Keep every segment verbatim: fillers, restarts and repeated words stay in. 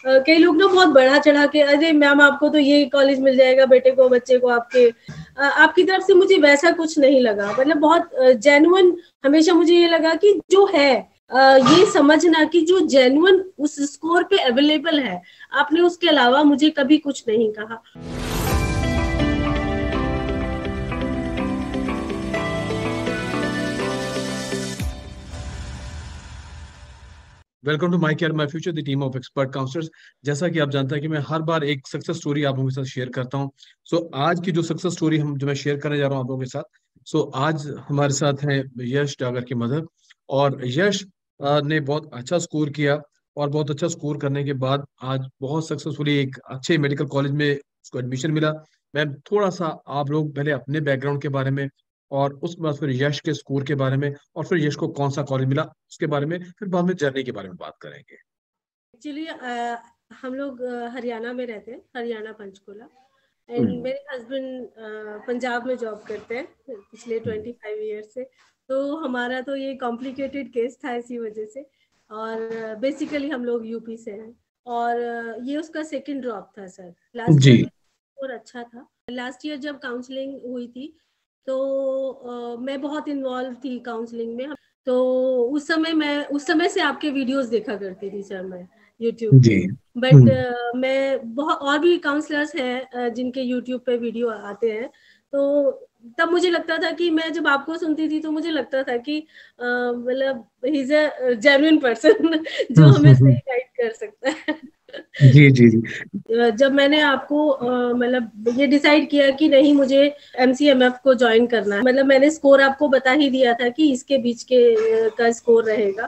अ, कई लोग ना बहुत बढ़ा चढ़ा के, अरे मैम आपको तो ये कॉलेज मिल जाएगा, बेटे को बच्चे को आपके, अ, आपकी तरफ से मुझे वैसा कुछ नहीं लगा। मतलब बहुत जेन्युइन हमेशा मुझे ये लगा कि जो है अ, ये समझना कि जो जेन्युइन उस स्कोर पे अवेलेबल है, आपने उसके अलावा मुझे कभी कुछ नहीं कहा। Welcome to my care my future the team of expert counsellors. जैसा कि आप जानते हैं कि मैं हर बार एक सक्सेस स्टोरी आप लोगों के साथ शेयर करता हूं। सो so, आज की जो सक्सेस स्टोरी हम जो मैं शेयर करने जा रहा हूं आप लोगों के साथ। सो so, आज हमारे साथ हैं यश डागर की मदर। और यश अ, ने बहुत अच्छा स्कोर किया और बहुत अच्छा स्कोर करने के बाद आज बहुत सक्सेसफुली एक अच्छे मेडिकल कॉलेज में उसको एडमिशन मिला। मैम थोड़ा सा आप लोग पहले अपने बैकग्राउंड के बारे में और उसके बाद फिर यश के स्कोर के बारे में और फिर यश को कौन सा कॉलेज मिला उसके बारे में, फिर बाद में जर्नी के बारे में बात करेंगे। एक्चुअली हम लोग अ, हरियाणा में रहते हैं, हरियाणा पंचकुला। एंड हम्म। मेरे हस्बैंड पंजाब में जॉब करते हैं पिछले ट्वेंटी फाइव ईयर से। तो हमारा तो ये कॉम्प्लिकेटेड केस था इसी वजह से। और बेसिकली हम लोग यूपी से हैं। और अ, ये उसका सेकंड ड्रॉप था सर। लास्ट जी। ईयर और अच्छा था। लास्ट ईयर जब काउंसलिंग हुई थी तो अ, मैं बहुत इन्वॉल्व थी काउंसलिंग में। तो उस समय मैं उस समय से आपके वीडियोस देखा करती थी सर, मैं यूट्यूब जी। पे। But hmm. uh, मैं बहुत और भी काउंसलर्स हैं uh, जिनके यूट्यूब पे वीडियो आते हैं। तो तब मुझे लगता था कि मैं जब आपको सुनती थी तो मुझे लगता था कि uh, मतलब he is a genuine person जो हम्म, हमें हम्म, सही हम्म। गाइड कर सकता है। जी जी जी। अ, जब मैंने आपको अ, मतलब ये डिसाइड किया कि नहीं मुझे एमसीएमएफ को ज्वाइन करना है, मतलब मैंने स्कोर आपको बता ही दिया था कि इसके बीच के अ, का स्कोर रहेगा।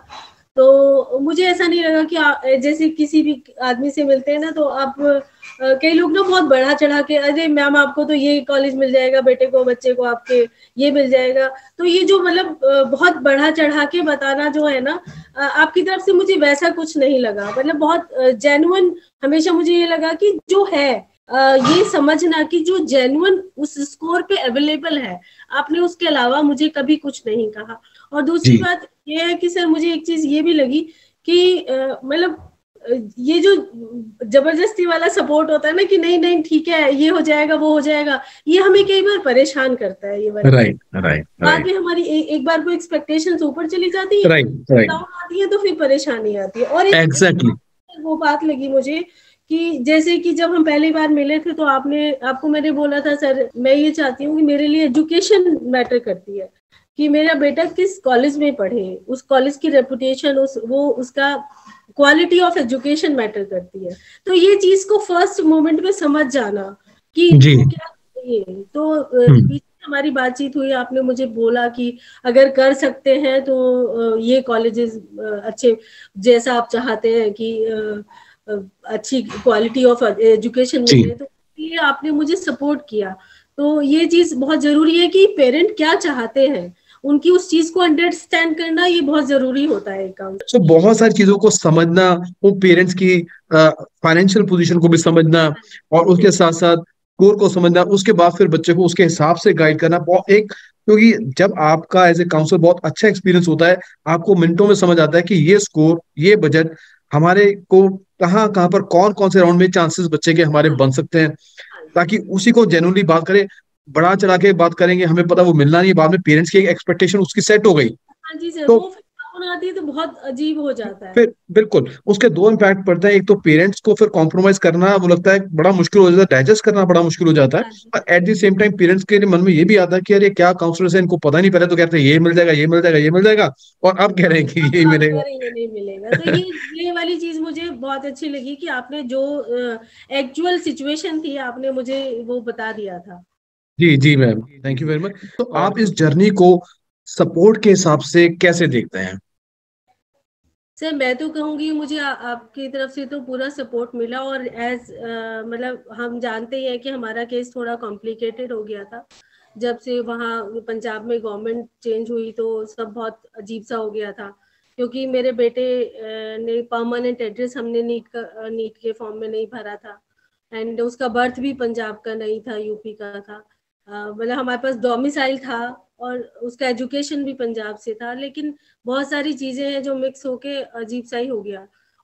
तो मुझे ऐसा नहीं लगा कि आ, जैसे किसी भी आदमी से मिलते हैं ना तो आप अ, कई लोग ना बहुत बढ़ा चढ़ा के, अरे मैम आपको तो ये कॉलेज मिल जाएगा, बेटे को बच्चे को आपके ये मिल जाएगा। तो ये जो मतलब अ, बहुत बढ़ा चढ़ा के बताना जो है ना, अ, आपकी तरफ से मुझे वैसा कुछ नहीं लगा। मतलब बहुत जेन्युइन हमेशा मुझे ये लगा कि जो है अ, ये समझना कि जो जेन्युइन उस स्कोर पे अवेलेबल है, आपने उसके अलावा मुझे कभी कुछ नहीं कहा। और दूसरी जी। बात ये है कि सर मुझे एक चीज ये भी लगी कि अ, मतलब अ, ये जो जबरदस्ती वाला सपोर्ट होता है ना कि नहीं नहीं ठीक है ये हो जाएगा वो हो जाएगा, ये हमें कई बार परेशान करता है ये वाली चीज। राइट राइट बाद राइट में हमारी ए, एक बार को एक्सपेक्टेशंस ऊपर चली जाती है, राइट राइट। डाउन आती है, तो फिर परेशानी आती है। और एक, एक एग्जैक्टली। वो बात लगी मुझे कि जैसे कि जब हम पहली बार मिले थे तो आपने आपको मैंने बोला था सर मैं ये चाहती हूँ कि मेरे लिए एजुकेशन मैटर करती है, कि मेरा बेटा किस कॉलेज में पढ़े, उस कॉलेज की रेपुटेशन, उस वो उसका क्वालिटी ऑफ एजुकेशन मैटर करती है। तो ये चीज को फर्स्ट मोमेंट में समझ जाना कि जी। वो क्या चाहिए। तो अ, हम्म। बीच में हमारी बातचीत हुई, आपने मुझे बोला कि अगर कर सकते हैं तो अ, ये कॉलेजेस अच्छे, जैसा आप चाहते हैं कि अ, अ, अच्छी क्वालिटी ऑफ एजुकेशन जी। मिले, तो ये आपने मुझे सपोर्ट किया। तो ये चीज बहुत जरूरी है कि पेरेंट क्या चाहते हैं, उनकी उस चीज को अंडरस्टैंड करना ये बहुत जरूरी होता है अकाउंट। तो बहुत सारी चीजों को समझना, वो पेरेंट्स की फाइनेंशियल पोजीशन को भी समझना और उसके साथ साथ स्कोर को समझना, उसके बाद फिर बच्चे को उसके हिसाब से गाइड करना बहुत एक, क्योंकि जब आपका एज ए काउंसलर बहुत अच्छा एक्सपीरियंस होता है, आपको मिनटों में समझ आता है कि ये स्कोर ये बजट हमारे को कहाँ कहाँ पर कौन कौन से राउंड में चांसेस बच्चे के हमारे हाँ बन सकते हैं, हाँ जी। ताकि उसी को जेन्युइनली बात करें। बढ़ा चढ़ा के बात करेंगे हमें पता वो मिलना नहीं है, बाद में पेरेंट्स की एक एक्सपेक्टेशन उसकी सेट हो गई। हाँ जी सर, तो वो फिर डाउन आती है तो बहुत अजीब हो जाता है। फिर बिल्कुल उसके दो इम्पैक्ट पड़ते हैं। एक तो पेरेंट्स को फिर कॉम्प्रोमाइज करना वो लगता है बड़ा मुश्किल हो जाता है, डाइजेस्ट करना बड़ा मुश्किल हो जाता है। हाँ जी। और at the same time parents के मन में ये भी आता है कि अरे क्या काउंसलर है, इनको पता नहीं, पहले तो कहते हैं ये मिल जाएगा ये मिल जाएगा ये मिल जाएगा, और अब कह रहे हैं कि अब यही आप कह मिलेगा। रही हैं नहीं मिलेगा। तो ये ये वाली चीज मुझे बहुत अच्छी लगी कि आपने जो एक्चुअल सिचुएशन थी आपने मुझे वो बता दिया था। जी जी ma'am, thank you very much. तो और आप इस जर्नी को सपोर्ट के हिसाब से कैसे देखते हैं? सर मैं तो कहूंगी मुझे आ, आपकी तरफ से तो पूरा सपोर्ट मिला। और एज मतलब हम जानते ही हैं कि हमारा केस थोड़ा कॉम्प्लिकेटेड हो गया था। जब से वहाँ पंजाब में गवर्नमेंट चेंज हुई तो सब बहुत अजीब सा हो गया था, क्योंकि मेरे बेटे अ, ने परमानेंट एड्रेस हमने नीट का नीट के फॉर्म में नहीं भरा था। एंड उसका बर्थ भी पंजाब का नहीं था, यूपी का था। अ, मतलब हमारे पास डोमिसाइल था और उसका एजुकेशन भी पंजाब से था, लेकिन बहुत सारी चीजें हैं जो मिक्स होके अजीब सा ही हो गया।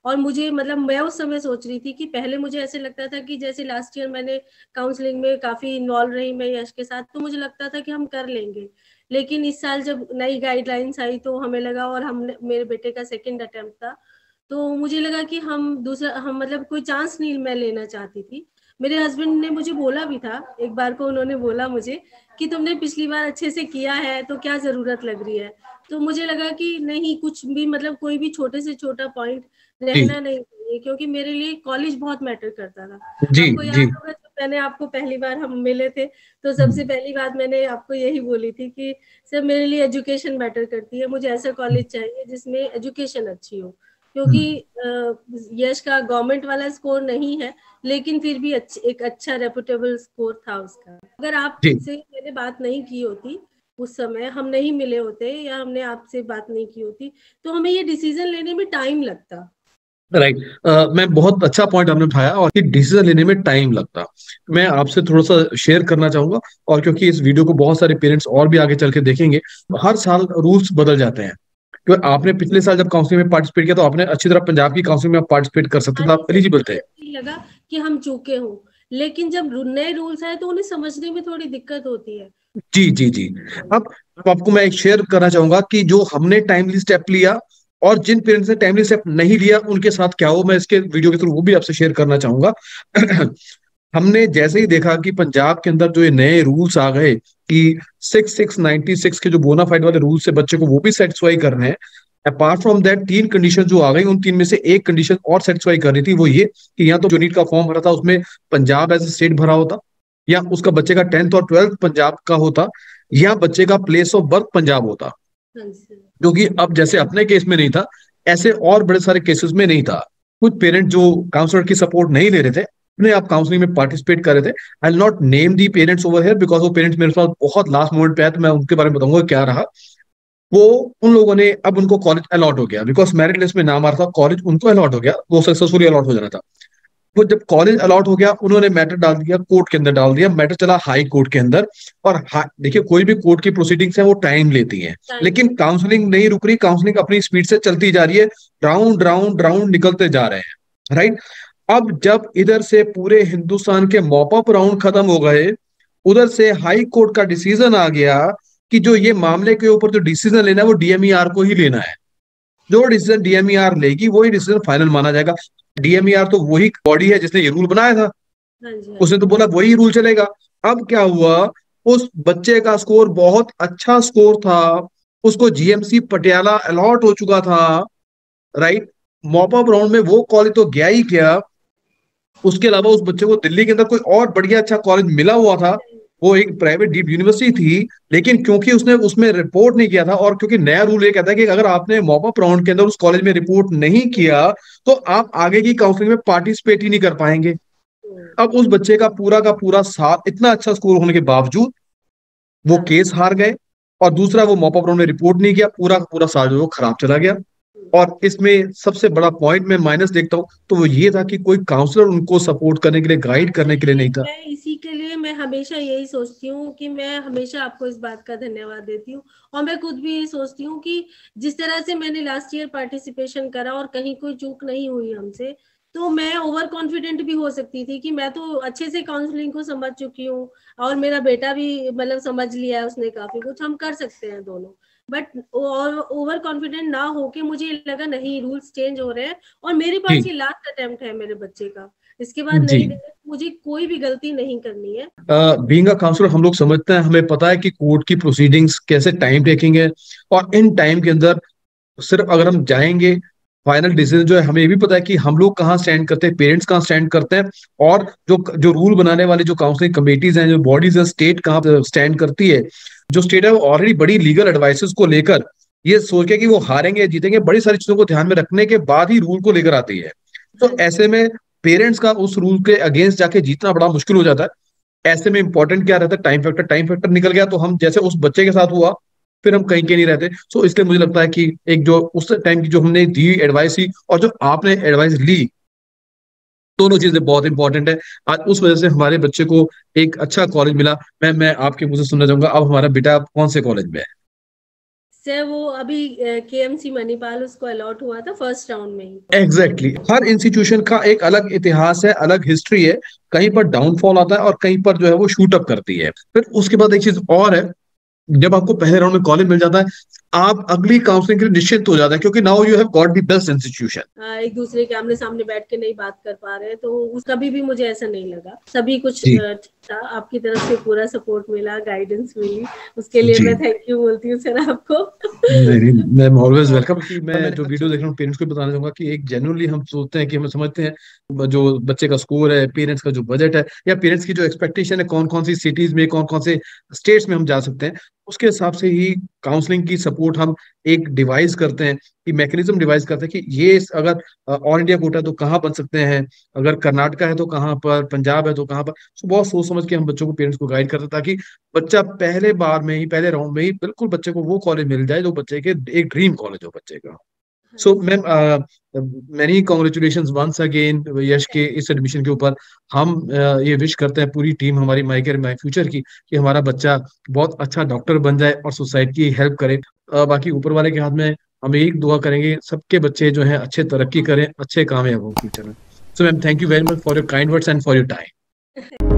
और मुझे मतलब मैं उस समय सोच रही थी कि पहले मुझे ऐसे लगता था कि जैसे लास्ट ईयर मैंने काउंसलिंग में काफी इन्वॉल्व रही मैं यश के साथ, तो मुझे लगता था कि हम कर लेंगे। लेकिन इस साल जब नई गाइडलाइंस आई तो हमें लगा, और हमने, मेरे बेटे का सेकंड अटेम्प्ट था, तो मुझे लगा कि हम दूसरा हम मतलब कोई चांस नहीं मैं लेना चाहती थी। मेरे हस्बैंड ने मुझे बोला भी था, एक बार को उन्होंने बोला मुझे कि तुमने पिछली बार अच्छे से किया है तो क्या जरूरत लग रही है। तो मुझे लगा कि नहीं, कुछ भी मतलब कोई भी छोटे से छोटा पॉइंट जी रहना नहीं चाहिए, क्योंकि मेरे लिए कॉलेज बहुत मैटर करता था। जी आपको याद जी। होगा जब मैंने आपको पहली बार हम मिले थे, तो सबसे पहली बात मैंने आपको यही बोली थी कि सर मेरे लिए एजुकेशन मैटर करती है, मुझे ऐसा कॉलेज चाहिए जिसमें एजुकेशन अच्छी हो। क्योंकि अ, यश का गवर्नमेंट वाला स्कोर नहीं है, लेकिन फिर भी अच्छ, एक अच्छा रेपुटेबल स्कोर था उसका। अगर जी आपसे मैंने बात नहीं की होती उस समय, हम नहीं मिले होते या हमने आपसे बात नहीं की होती, तो हमें ये डिसीजन लेने में टाइम लगता। राइट। uh, मैं बहुत अच्छा पॉइंट आपने उठाया, और कि डिसीजन लेने में टाइम लगता। मैं आपसे थोड़ा सा शेयर करना चाहूंगा, और क्योंकि इस वीडियो को बहुत सारे पेरेंट्स और भी आगे चल के देखेंगे, हर साल रूल्स बदल जाते हैं। क्योंकि आपने पिछले साल जब काउंसलिंग में पार्टिसिपेट किया तो आपने अच्छी तरह पंजाब की काउंसलिंग में आप पार्टिसिपेट कर सकते हाँ थे, जी आप सर, एलिजिबल मुझे थे। ऐसे ही लगा कि हम चूके हों, लेकिन जब नए रूल्स आए तो उन्हें समझने में थोड़ी दिक्कत होती है। जी जी जी। अब अब आपको मैं एक शेयर करना चाहूंगा कि जो हमने टाइमली स्टेप लिया और जिन पेरेंट्स ने टाइमली स्टेप नहीं लिया उनके साथ क्या हो, मैं इसके वीडियो के थ्रू वो भी आपसे शेयर करना चाहूंगा। हमने जैसे ही देखा कि पंजाब के अंदर जो ये नए रूल्स आ गए कि सिक्स सिक्स नाइनटी सिक्स के जो बोनाफाइड वाले रूल्स है बच्चे को वो भी सेटिस्फाई करने हैं। अपार्ट फ्रॉम दैट तीन कंडीशन जो आ गई, उन तीन में से एक कंडीशन और सेटिस्फाई कर रही थी, वो ये कि या तो जो नीट का फॉर्म भरा था उसमें पंजाब एज ए स्टेट भरा होता, या उसका बच्चे का टेंथ और ट्वेल्थ पंजाब का होता, या बच्चे का प्लेस ऑफ बर्थ पंजाब होता। हाँ जी सर। जो कि अब जैसे अपने केस में नहीं था, ऐसे और बड़े सारे केसेस में नहीं था। कुछ पेरेंट जो काउंसलर की सपोर्ट नहीं ले रहे थे, अपने आप काउंसलिंग में पार्टिसिपेट कर रहे थे। I will not name the parents over here because वो पेरेंट्स मेरे पास बहुत लास्ट मोमेंट पे आए, तो मैं उनके बारे में बताऊंगा क्या रहा। वो उन लोगों ने, अब उनको कॉलेज अलॉट हो गया बिकॉज मेरिट लिस्ट में नाम आ रहा था, कॉलेज उनको अलॉट हो गया, वो सक्सेसफुली अलॉट हो जाना था। वो जब कॉलेज अलॉट हो गया उन्होंने मैटर डाल दिया कोर्ट के अंदर, डाल दिया मैटर, चला हाई कोर्ट के अंदर। और हा- देखिए कोई भी कोर्ट की प्रोसीडिंग्स है वो टाइम लेती है, टाइम लेकिन लेते काउंसलिंग नहीं रुक रही, काउंसलिंग अपनी स्पीड से चलती जा रही है। राउंड राउंड राउंड निकलते जा रहे हैं, राइट। अब जब इधर से पूरे हिंदुस्तान के मॉप अप राउंड खत्म हो गए, उधर से हाई कोर्ट का डिसीजन आ गया कि जो ये मामले के ऊपर जो डिसीजन लेना है वो डीएमईआर को ही लेना है। जो डिसीजन डीएमईआर लेगी वही डिसीजन फाइनल माना जाएगा। डीएमईआर तो वही बॉडी है जिसने ये रूल बनाया था, हाँ जी हाँ उसने तो जी। बोला वही रूल चलेगा। अब क्या हुआ, उस बच्चे का स्कोर बहुत अच्छा स्कोर था, उसको जीएमसी पटियाला अलॉट हो चुका था, राइट। मॉपअप राउंड में वो कॉलेज तो गया ही गया, उसके अलावा उस बच्चे को दिल्ली के अंदर कोई और बढ़िया अच्छा कॉलेज मिला हुआ था, वो एक प्राइवेट डीप यूनिवर्सिटी थी। लेकिन क्योंकि उसने उसमें रिपोर्ट नहीं किया था, और क्योंकि नया रूल ये कहता है कि अगर आपने मॉपअप राउंड के अंदर उस कॉलेज में रिपोर्ट नहीं किया तो आप आगे की काउंसलिंग में पार्टिसिपेट ही नहीं कर पाएंगे। हम्म, अब उस बच्चे का पूरा का पूरा साल, इतना अच्छा स्कोर होने के बावजूद वो हाँ, केस हार गए, और दूसरा वो मॉपअप राउंड में रिपोर्ट नहीं किया, पूरा का पूरा साल जो है वो खराब चला गया। हम्म। और इसमें सबसे बड़ा पॉइंट मैं माइनस देखता हूँ तो वो ये था कि कोई काउंसलर उनको सपोर्ट करने के लिए, गाइड करने के लिए एक्चुअली नहीं था। मैं इसी के लिए मैं हमेशा यही सोचती हूँ कि मैं हमेशा आपको इस बात का धन्यवाद देती हूँ, और मैं खुद भी ये सोचती हूँ कि जिस तरह से मैंने लास्ट ईयर पार्टिसिपेशन करा और कहीं कोई चूक नहीं हुई हमसे, तो मैं ओवर कॉन्फिडेंट भी हो सकती थी कि मैं तो अच्छे से काउंसलिंग को समझ चुकी हूँ, और मेरा बेटा भी मतलब समझ लिया है उसने, काफी कुछ हम कर सकते हैं दोनों। बट ओवर कॉन्फिडेंट ना होके मुझे लगा नहीं, रूल्स चेंज हो रहे हैं, और मेरे पास जी ये लास्ट अटेम्प्ट है मेरे बच्चे का, इसके बाद जी। नहीं देना, मुझे कोई भी गलती नहीं करनी है। बीइंग अ काउंसलर हम लोग समझते हैं, हमें पता है कि कोर्ट की प्रोसीडिंग्स कैसे टाइम टेकिंग है, और इन टाइम के अंदर सिर्फ अगर हम जाएंगे, फाइनल डिसीजन जो है हमें ये भी पता है कि हम लोग कहाँ स्टैंड करते हैं, पेरेंट्स कहाँ स्टैंड करते हैं, और जो जो रूल बनाने वाले जो काउंसलिंग कमेटीज हैं, जो बॉडीज हैं, स्टेट कहाँ स्टैंड करती है। जो स्टेट है वो ऑलरेडी बड़ी लीगल एडवाइसेस को लेकर, ये सोच के कि वो हारेंगे जीतेंगे, बड़ी सारी चीजों को ध्यान में रखने के बाद ही रूल को लेकर आती है। हाँ तो जी। ऐसे में पेरेंट्स का उस रूल के अगेंस्ट जाके जीतना बड़ा मुश्किल हो जाता है। ऐसे में इंपॉर्टेंट क्या रहता है, टाइम फैक्टर। टाइम फैक्टर निकल गया तो हम जैसे उस बच्चे के साथ हुआ, फिर हम कहीं के नहीं रहते। सो इसलिए मुझे लगता है कि एक जो उस टाइम की जो हमने दी एडवाइस थी और जो आपने एडवाइस ली, दोनों चीजें बहुत इंपॉर्टेंट है। आज उस वजह से हमारे बच्चे को एक अच्छा कॉलेज मिला। मैं मैं आपके मुझे सुनना चाहूंगा, अब हमारा बेटा कौन से कॉलेज में है? से वो अभी केएमसी मणिपाल उसको अलॉट हुआ था फर्स्ट राउंड में ही। Exactly exactly. हर इंस्टीट्यूशन का एक अलग इतिहास है, अलग हिस्ट्री है। कहीं पर डाउनफॉल आता है और कहीं पर जो है वो शूट अप करती है। फिर उसके बाद एक चीज और है, जब आपको पहले राउंड में कॉलेज मिल जाता है, आप अगली काउंसलिंग के लिए निश्चित हो जाते हैं, क्योंकि now you have got the best institution. एक दूसरे के आमने सामने बैठ के नहीं बात कर पा रहे, तो उस कभी भी मुझे ऐसा नहीं लगा। सभी कुछ जी अ, ठीक था, आपकी तरफ से पूरा सपोर्ट मिला, गाइडेंस मिली, उसके लिए जी मैं थैंक यू बोलती हूँ सर आपको। नहीं नहीं, मैं ऑलवेज वेलकम। कि और मैं मैंने जो अच्छा वीडियो देख रहा हूँ पेरेंट्स को बताना चाहूंगा कि एक जेन्युइनली हम सोचते हैं कि हम समझते हैं जो बच्चे का स्कोर है, पेरेंट्स का जो बजट है, या पेरेंट्स की जो एक्सपेक्टेशन है, कौन कौन सी सिटीज में, कौन कौन से स्टेट्स में हम जा सकते हैं, उसके हिसाब से ही काउंसलिंग की सपोर्ट हम एक डिवाइस करते हैं, कि मैकेनिज्म डिवाइस करते हैं कि ये अगर ऑल इंडिया कोटा है तो कहाँ बन सकते हैं, अगर कर्नाटका है तो कहाँ पर, पंजाब है तो कहाँ पर। सो बहुत सोच समझ के हम बच्चों को, पेरेंट्स को गाइड करते हैं, ताकि बच्चा पहले बार में ही, पहले राउंड में ही बिल्कुल बच्चे को वो कॉलेज मिल जाए जो बच्चे के एक ड्रीम कॉलेज हो बच्चे का। हाँ सो जी, ma'am, many congratulation once again Yash के इस एडमिशन के ऊपर। हम uh, ये विश करते हैं पूरी टीम हमारी माई केयर माई फ्यूचर की, कि हमारा बच्चा बहुत अच्छा डॉक्टर बन जाए और सोसाइटी की हेल्प करे। uh, बाकी ऊपर वाले के हाथ में, हम एक दुआ करेंगे सबके बच्चे जो हैं अच्छे तरक्की करें, अच्छे कामयाब हो फ्यूचर में। So ma'am, thank you very much for your kind words and for your time.